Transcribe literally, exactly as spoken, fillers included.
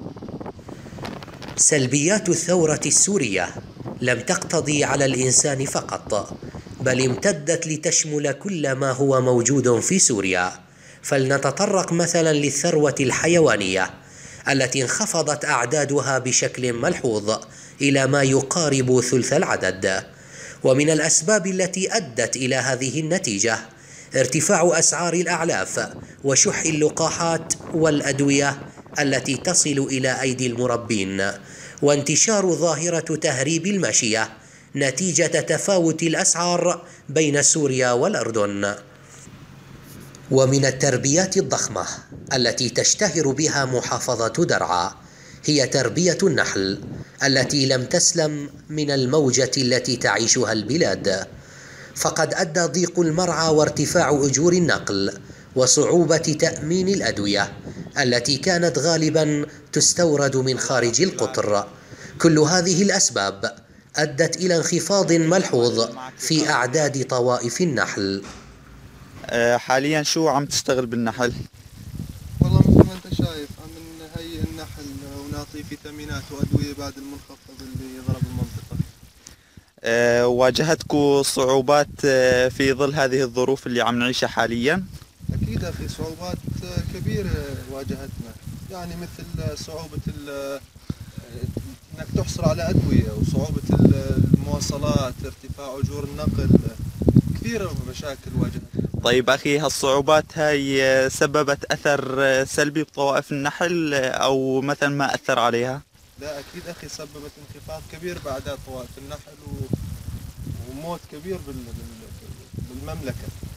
سلبيات الثورة السورية لم تقتضي على الإنسان فقط، بل امتدت لتشمل كل ما هو موجود في سوريا. فلنتطرق مثلا للثروة الحيوانية التي انخفضت أعدادها بشكل ملحوظ إلى ما يقارب ثلث العدد. ومن الأسباب التي أدت إلى هذه النتيجة ارتفاع أسعار الأعلاف وشح اللقاحات والأدوية التي تصل إلى أيدي المربين، وانتشار ظاهرة تهريب الماشية نتيجة تفاوت الأسعار بين سوريا والأردن. ومن التربيات الضخمة التي تشتهر بها محافظة درعا هي تربية النحل التي لم تسلم من الموجة التي تعيشها البلاد، فقد أدى ضيق المرعى وارتفاع أجور النقل وصعوبة تأمين الأدوية التي كانت غالبا تستورد من خارج القطر، كل هذه الأسباب أدت إلى انخفاض ملحوظ في أعداد طوائف النحل. حاليا شو عم تشتغل بالنحل؟ والله مثل ما انت شايف عم نهيئ النحل ونعطيه فيتامينات وأدوية بعد المنخفض اللي ضرب المنطقة. أه واجهتكم صعوبات في ظل هذه الظروف اللي عم نعيشها حاليا؟ أكيد أخي صعوبات كبيرة واجهتنا، يعني مثل صعوبة انك تحصل على أدوية وصعوبة المواصلات، ارتفاع أجور النقل، كثير مشاكل واجهتنا. طيب أخي، هالصعوبات هاي سببت أثر سلبي بطوائف النحل أو مثلا ما أثر عليها؟ لا أكيد أخي، سببت انخفاض كبير بأعداد طوائف النحل وموت كبير بالمملكة.